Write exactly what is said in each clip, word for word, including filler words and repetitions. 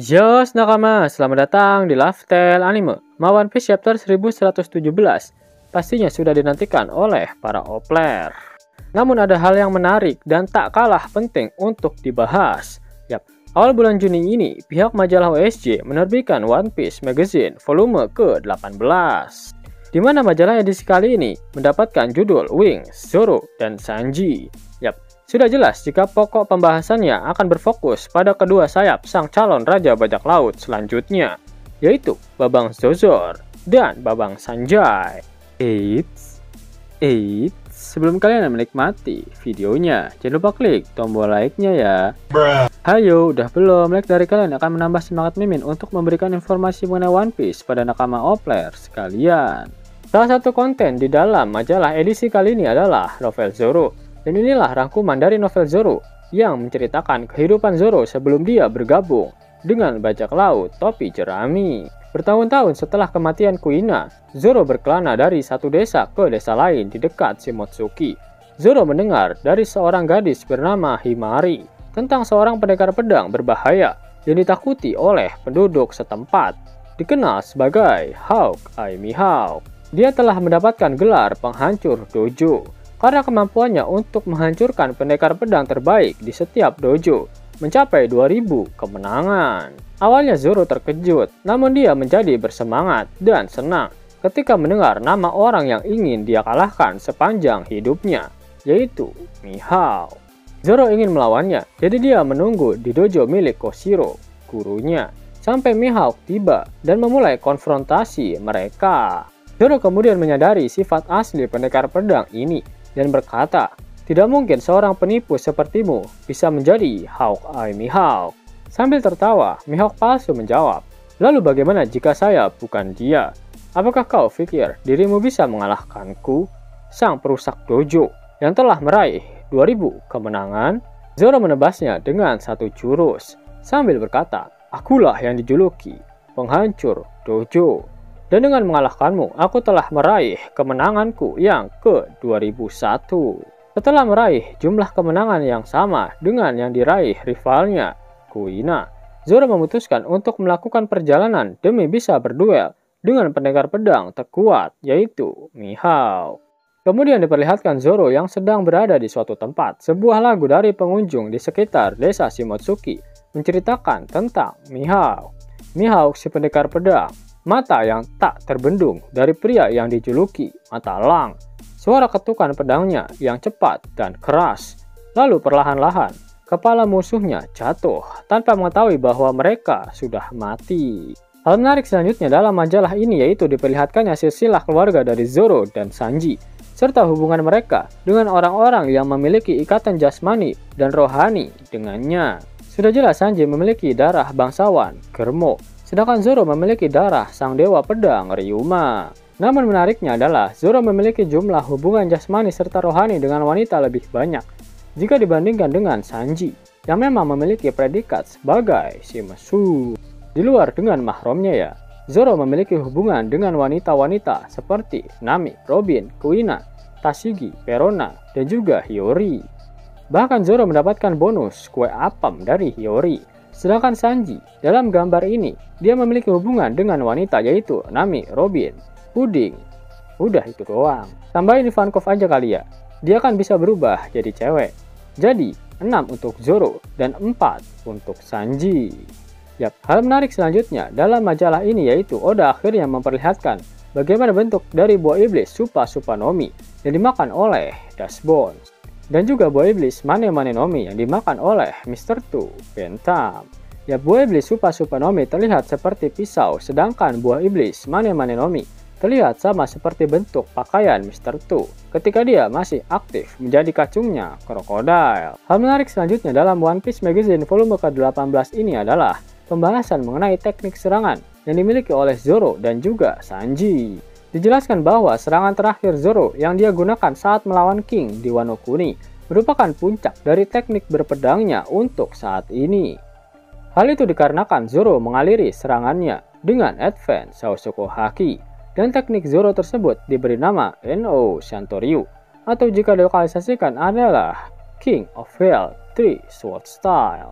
Yo, nakama, selamat datang di Lifestyle Anime. Ma One Piece chapter seribu seratus tujuh belas pastinya sudah dinantikan oleh para opler. Namun ada hal yang menarik dan tak kalah penting untuk dibahas. Yap, awal bulan Juni ini, pihak majalah O S J menerbitkan One Piece Magazine volume ke delapan belas. Di mana majalah edisi kali ini mendapatkan judul Wings, Zoro, dan Sanji. Yap, sudah jelas jika pokok pembahasannya akan berfokus pada kedua sayap sang calon Raja Bajak Laut selanjutnya, yaitu Babang Zorzor dan Babang Sanjay. Eits, eits, sebelum kalian menikmati videonya, jangan lupa klik tombol like-nya ya. Bruh. Hayo, udah belum? Like dari kalian akan menambah semangat Mimin untuk memberikan informasi mengenai One Piece pada nakama opler sekalian. Salah satu konten di dalam majalah edisi kali ini adalah novel Zoro. Dan inilah rangkuman dari novel Zoro yang menceritakan kehidupan Zoro sebelum dia bergabung dengan bajak laut topi jerami. Bertahun-tahun setelah kematian Kuina, Zoro berkelana dari satu desa ke desa lain di dekat Shimotsuki. Zoro mendengar dari seorang gadis bernama Himari tentang seorang pendekar pedang berbahaya yang ditakuti oleh penduduk setempat, dikenal sebagai Hawk Ai Mihawk. Dia telah mendapatkan gelar penghancur dojo karena kemampuannya untuk menghancurkan pendekar pedang terbaik di setiap dojo, mencapai dua ribu kemenangan. Awalnya Zoro terkejut, namun dia menjadi bersemangat dan senang ketika mendengar nama orang yang ingin dia kalahkan sepanjang hidupnya, yaitu Mihawk. Zoro ingin melawannya, jadi dia menunggu di dojo milik Koshiro, gurunya, sampai Mihawk tiba dan memulai konfrontasi mereka. Zoro kemudian menyadari sifat asli pendekar pedang ini dan berkata, tidak mungkin seorang penipu sepertimu bisa menjadi Hawk Ai Mihawk. Sambil tertawa, Mihawk palsu menjawab, lalu bagaimana jika saya bukan dia? Apakah kau pikir dirimu bisa mengalahkanku, sang perusak dojo yang telah meraih dua ribu kemenangan? Zoro menebasnya dengan satu jurus, sambil berkata, akulah yang dijuluki penghancur dojo. Dan dengan mengalahkanmu, aku telah meraih kemenanganku yang ke dua ribu satu. Setelah meraih jumlah kemenangan yang sama dengan yang diraih rivalnya, Kuina, Zoro memutuskan untuk melakukan perjalanan demi bisa berduel dengan pendekar pedang terkuat, yaitu Mihawk. Kemudian diperlihatkan Zoro yang sedang berada di suatu tempat. Sebuah lagu dari pengunjung di sekitar desa Shimotsuki menceritakan tentang Mihawk. Mihawk si pendekar pedang, mata yang tak terbendung dari pria yang dijuluki Mata Elang. Suara ketukan pedangnya yang cepat dan keras. Lalu perlahan-lahan, kepala musuhnya jatuh tanpa mengetahui bahwa mereka sudah mati. Hal menarik selanjutnya dalam majalah ini yaitu diperlihatkannya silsilah keluarga dari Zoro dan Sanji, serta hubungan mereka dengan orang-orang yang memiliki ikatan jasmani dan rohani dengannya. Sudah jelas Sanji memiliki darah bangsawan Germo, sedangkan Zoro memiliki darah sang dewa pedang Ryuma. Namun menariknya adalah Zoro memiliki jumlah hubungan jasmani serta rohani dengan wanita lebih banyak jika dibandingkan dengan Sanji yang memang memiliki predikat sebagai shimasu. Di luar dengan mahramnya ya, Zoro memiliki hubungan dengan wanita-wanita seperti Nami, Robin, Kuina, Tashigi, Perona, dan juga Hiyori. Bahkan Zoro mendapatkan bonus kue apam dari Hiyori. Sedangkan Sanji, dalam gambar ini, dia memiliki hubungan dengan wanita yaitu Nami, Robin, Puding. Udah itu doang. Tambahin Ivankov aja kali ya. Dia kan bisa berubah jadi cewek. Jadi, enam untuk Zoro dan empat untuk Sanji. Yap, hal menarik selanjutnya dalam majalah ini yaitu Oda akhirnya memperlihatkan bagaimana bentuk dari buah iblis Supa Supanomi yang dimakan oleh Dashbones. Dan juga buah iblis Mane Mane Nomi yang dimakan oleh mister Two Bentham. Ya, buah iblis Supa Supanomi terlihat seperti pisau, sedangkan buah iblis Mane Mane Nomi terlihat sama seperti bentuk pakaian mister Two ketika dia masih aktif menjadi kacungnya krokodil. Hal menarik selanjutnya dalam One Piece Magazine volume ke delapan belas ini adalah pembahasan mengenai teknik serangan yang dimiliki oleh Zoro dan juga Sanji. Dijelaskan bahwa serangan terakhir Zoro yang dia gunakan saat melawan King di Wano Kuni merupakan puncak dari teknik berpedangnya untuk saat ini. Hal itu dikarenakan Zoro mengaliri serangannya dengan Advance Sausoko Haki, dan teknik Zoro tersebut diberi nama No Shantoryu, atau jika dilokalisasikan adalah King of Hell Three Sword Style.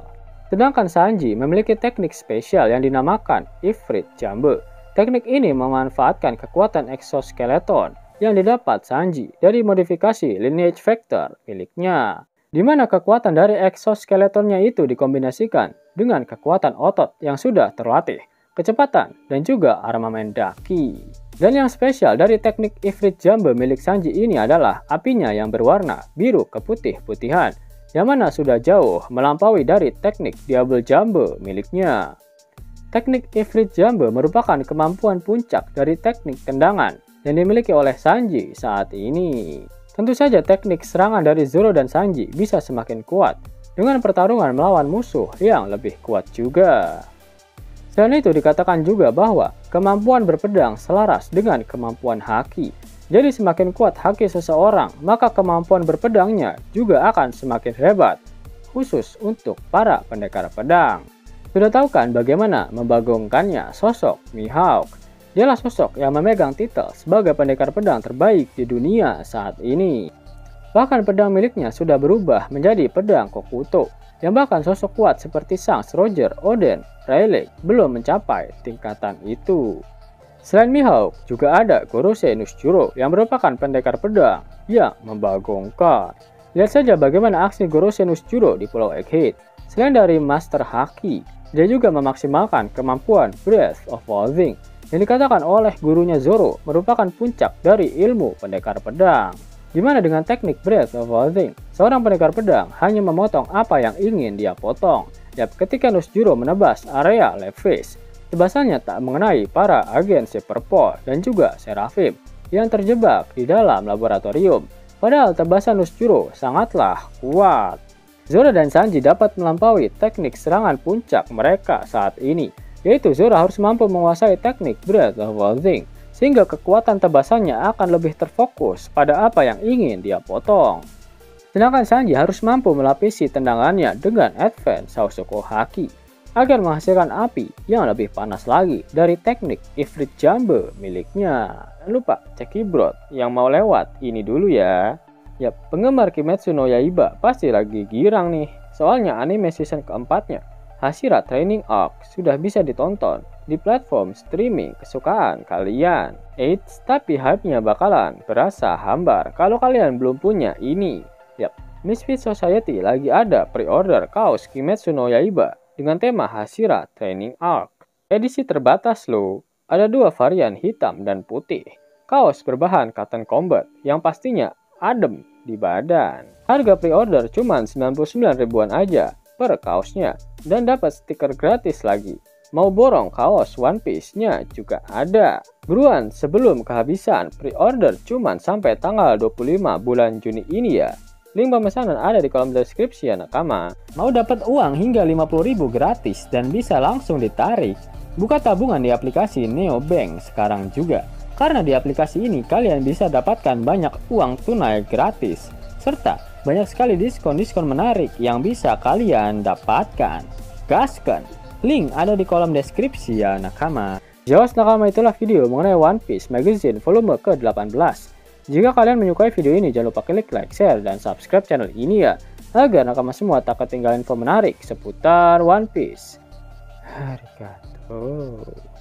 Sedangkan Sanji memiliki teknik spesial yang dinamakan Ifrit Jambe. Teknik ini memanfaatkan kekuatan exoskeleton yang didapat Sanji dari modifikasi lineage vector miliknya, di mana kekuatan dari exoskeletonnya itu dikombinasikan dengan kekuatan otot yang sudah terlatih, kecepatan, dan juga armamen daki. Dan yang spesial dari teknik Ifrit Jambe milik Sanji ini adalah apinya yang berwarna biru keputih-putihan, yang mana sudah jauh melampaui dari teknik Diable Jambe miliknya. Teknik Ifrit Jambe merupakan kemampuan puncak dari teknik tendangan yang dimiliki oleh Sanji saat ini. Tentu saja teknik serangan dari Zoro dan Sanji bisa semakin kuat dengan pertarungan melawan musuh yang lebih kuat juga. Selain itu dikatakan juga bahwa kemampuan berpedang selaras dengan kemampuan haki. Jadi semakin kuat haki seseorang, maka kemampuan berpedangnya juga akan semakin hebat, khusus untuk para pendekar pedang. Sudah tahu kan bagaimana membagongkannya sosok Mihawk? Dialah sosok yang memegang titel sebagai pendekar pedang terbaik di dunia saat ini. Bahkan pedang miliknya sudah berubah menjadi pedang Kokuto, yang bahkan sosok kuat seperti Sang Roger, Oden, Rayleigh belum mencapai tingkatan itu. Selain Mihawk, juga ada Gorosei no Shuro yang merupakan pendekar pedang yang membagongkan. Lihat saja bagaimana aksi Gorosei no Shuro di Pulau Egghead. Selain dari Master Haki, dia juga memaksimalkan kemampuan Breath of Loathing yang dikatakan oleh gurunya Zoro merupakan puncak dari ilmu pendekar pedang. Di mana dengan teknik Breath of Loathing, seorang pendekar pedang hanya memotong apa yang ingin dia potong. Yap, ketika no Shuro menebas area left face, tebasannya tak mengenai para agen Superpole dan juga Seraphim yang terjebak di dalam laboratorium. Padahal tebasan no Shuro sangatlah kuat. Zoro dan Sanji dapat melampaui teknik serangan puncak mereka saat ini, yaitu Zoro harus mampu menguasai teknik Breath of Loathing, sehingga kekuatan tebasannya akan lebih terfokus pada apa yang ingin dia potong. Sedangkan Sanji harus mampu melapisi tendangannya dengan Advance Sausoko Haki, agar menghasilkan api yang lebih panas lagi dari teknik Ifrit Jambe miliknya. Jangan lupa cek Kibrot yang mau lewat ini dulu ya. Ya, penggemar Kimetsu no Yaiba pasti lagi girang nih, soalnya anime season keempatnya, Hashira Training Arc, sudah bisa ditonton di platform streaming kesukaan kalian. Eits, tapi hype-nya bakalan berasa hambar kalau kalian belum punya ini. Yap, Misfit Society lagi ada pre-order kaos Kimetsu no Yaiba dengan tema Hashira Training Arc. Edisi terbatas loh, ada dua varian hitam dan putih. Kaos berbahan cotton combat yang pastinya adem di badan. Harga pre-order cuma sembilan puluh sembilan ribuan aja per kaosnya dan dapat stiker gratis lagi. Mau borong kaos One Piece-nya juga ada. Buruan sebelum kehabisan, pre-order cuma sampai tanggal dua puluh lima bulan Juni ini ya. Link pemesanan ada di kolom deskripsi ya nakama. Mau dapat uang hingga lima puluh ribu gratis dan bisa langsung ditarik? Buka tabungan di aplikasi Neobank sekarang juga. Karena di aplikasi ini kalian bisa dapatkan banyak uang tunai gratis. Serta banyak sekali diskon-diskon menarik yang bisa kalian dapatkan. Gaskan! Link ada di kolom deskripsi ya nakama. Jelas nakama, itulah video mengenai One Piece Magazine volume ke delapan belas. Jika kalian menyukai video ini, jangan lupa klik like, share, dan subscribe channel ini ya, agar nakama semua tak ketinggalan info menarik seputar One Piece. Arigatou.